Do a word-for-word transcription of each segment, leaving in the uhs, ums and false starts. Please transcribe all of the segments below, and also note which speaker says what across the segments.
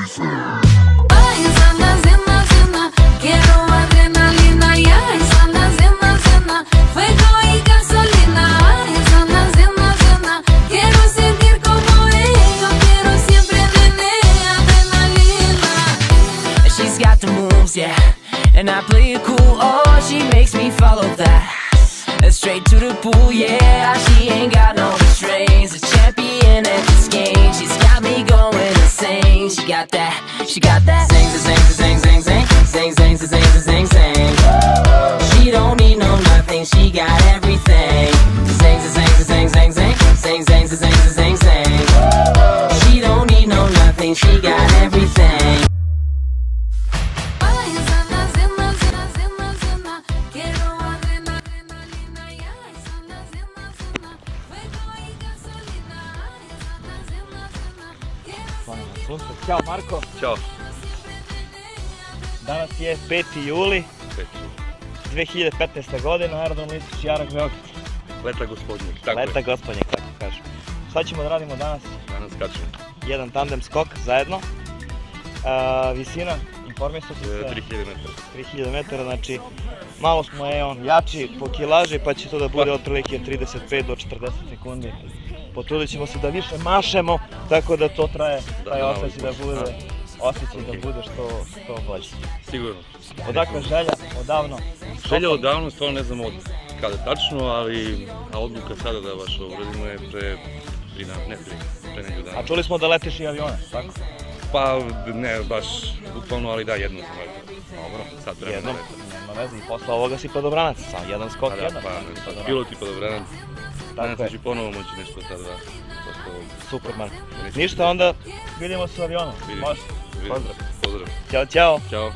Speaker 1: Yeah, and I play it cool, oh, she makes me follow that. Straight to the pool, yeah, she ain't got no restraints. A champion at this game, she's got me going insane. She got that, she got that. Zing, zing, zing, zing, zing, zing, zing, zing, zing, zing, zing. She don't need no nothing, she got everything. Zing, zing, zing, zing, zing, zing, zing, zing, zing, zing. She don't need no nothing, she got everything.
Speaker 2: Ćao Marko.
Speaker 3: Ćao.
Speaker 2: Danas je peti juli dve hiljade petnaeste. godine, aerodrom Listić Jarak, Beograd.
Speaker 3: Leta gospodnjeg, tako je.
Speaker 2: Leta gospodnjeg, tako kažem. Šta ćemo da radimo danas?
Speaker 3: Danas skačemo.
Speaker 2: Jedan tandem skok zajedno. Visina, informisao sam se.
Speaker 3: tri hiljade metara.
Speaker 2: tri hiljade metara, znači malo smo je on jači po kilaži, pa će to da bude otprilike trideset pet do četrdeset sekundi. Potrudit ćemo se da više mašemo, tako da to traje, taj osjećaj da bude, osjećaj da bude što bolje. Sigurno. Odakle želja, odavno?
Speaker 3: Želja odavno, stvarno ne znam od kada tačno, ali odluka sada da baš uradimo je pre tri dana, ne tri, pre neđu dana.
Speaker 2: A čuli smo da letiš i avione, tako?
Speaker 3: Pa ne baš bukvalno, ali da, jednom sam letao. Dobro, sad vremena letao.
Speaker 2: Nema veze, i posle ovoga si padobranac, sam jedan skok, jedan.
Speaker 3: Pa, pilot i padobranac. Danas ću ponovo moći nešto sad da...
Speaker 2: Super, Marko. Ništa, onda vidimo se u avionu. Može.
Speaker 3: Pozdrav. Pozdrav.
Speaker 2: Ćao, ćao.
Speaker 3: Ćao.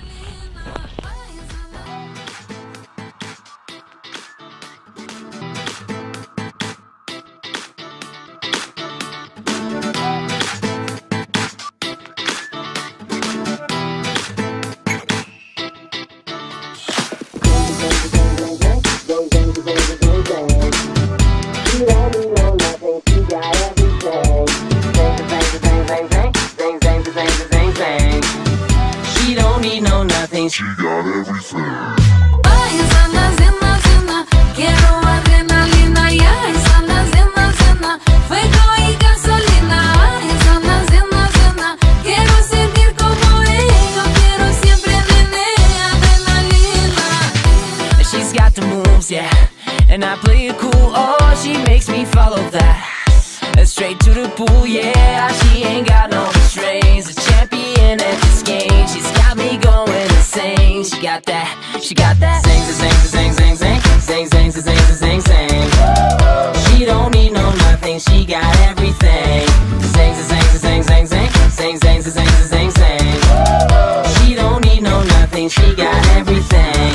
Speaker 1: She got everything. Ay, zena, zena, zena, quiero adrenalina. Ay, zena, zena, zena, fuego y gasolina. Ay, zena, zena, zena, quiero sentir como ella. Quiero siempre tener adrenalina. She's got the moves, yeah, and I play it cool. Oh, she makes me follow that. Straight to the pool, yeah, she ain't got no restraints. A champion at this game, she's got me going insane. She got that, she got that. Zing, zing, zing, zing, zing, zing, zing, zing, zing, zing. She don't need no nothing, she got everything. Zing, zing, zing, zing, zing, zing, zing, zing, zing, zing. She don't need no nothing, she got everything.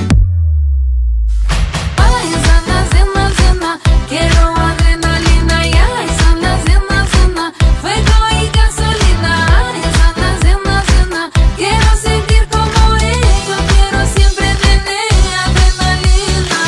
Speaker 1: Ay, zena, zena, zena, quiero adrenalina. Ay, zena, zena, zena, fuego y gasolina. Ay, zena, zena, zena, quiero sentir como ella. Quiero siempre tener adrenalina.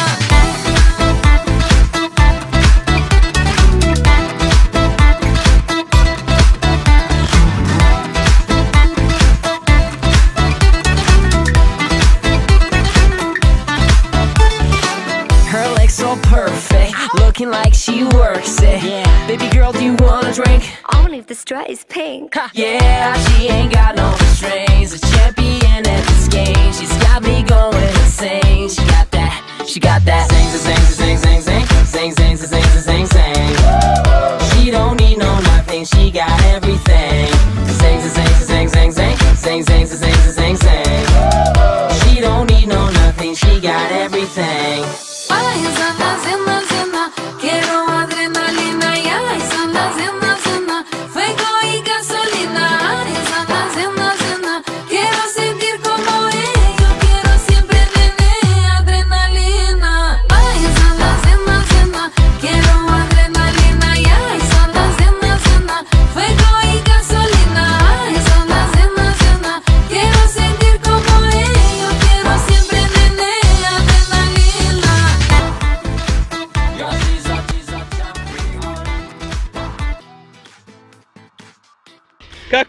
Speaker 1: Her legs so perfect, looking like she works it. Yeah. Baby girl, do you wanna drink?
Speaker 4: Only if the straw is pink.
Speaker 1: Yeah, she ain't got no restraints. A champion at this game, she's got me going insane. She got that, she got that. Zing, zing, zing, zing, zing, zing, zing, zing, zing, zing, zing. She don't need no nothing, she got everything. Zing, zing, zing, zing, zing, zing, zing, zing, zing, zing. She don't need no nothing, she got everything. Ay, zena, zena, zena, quiero adrenalina. Ay, zena, zena, zena, fuego y gasolina. Ay, zena, zena, zena, quiero sentir como ella. Quiero siempre tener adrenalina. Ay, zena, zena, zena, quiero adrenalina. Ay, zena, zena, zena, fuego y gasolina. Ay, zena, zena, zena, quiero sentir como ella. Quiero siempre tener adrenalina.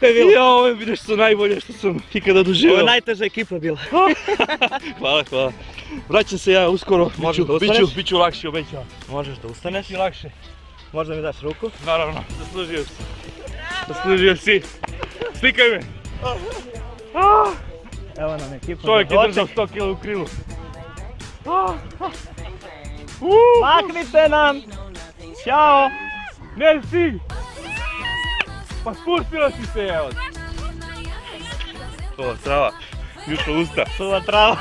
Speaker 2: je bilo?
Speaker 3: Ja, ovo je nešto najbolje što sam ikada doživio.
Speaker 2: Ovo je najteža ekipa bila.
Speaker 3: Hvala, hvala. Vraćam se ja uskoro,
Speaker 2: Možeš da
Speaker 3: biću,
Speaker 2: ustaneš?
Speaker 3: biću lakši, obećavam.
Speaker 2: Možeš da ustaneš?
Speaker 3: I lakše.
Speaker 2: Možda mi daš ruku?
Speaker 3: Naravno, zaslužio si. Zaslužio si. Slikaj me.
Speaker 2: Evo nam ekipa.
Speaker 3: Čovjek je
Speaker 2: za
Speaker 3: držao
Speaker 2: doček.
Speaker 3: sto kila u krilu.
Speaker 2: Maknite nam! Ćao!
Speaker 3: Ne si! Pa spustila si se, evo. Ova trava, jušla usta.
Speaker 2: Suva trava.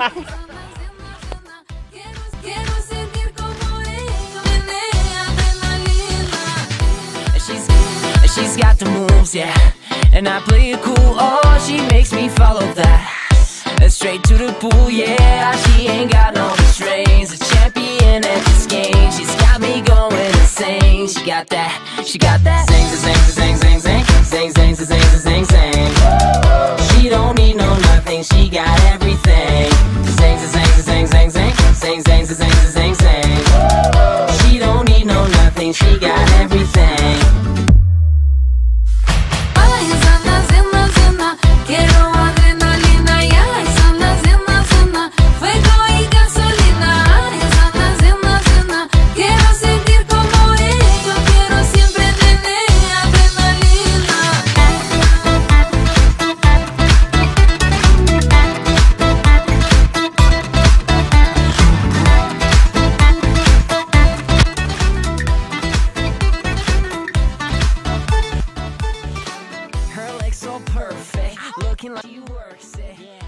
Speaker 1: Quiero sentir como ella, menea adrenalina.
Speaker 5: She's, she's got the moves, yeah, and I play it cool, oh, she makes me follow that. Straight to the pool, yeah, she ain't got no restraints. A champion at this game, she's got me going insane. She got that, she got that zing, zing, zing, zing, zing, zing, zing, zing, zing, zing. She don't need no nothing, she got everything. Zing, zing, zing, zing, zing, zing, zing, zing, zing, zing. She don't need no nothing, she got everything.
Speaker 1: Ay, zana, zena, zena, quiero adrenalina. Y ay, zana, zena, zena, fuego y gasolina. Ay, zana, zena, zena, quiero sentir como ella. Quiero siempre tener adrenalina.
Speaker 5: Her legs so perfect, looking like she works it.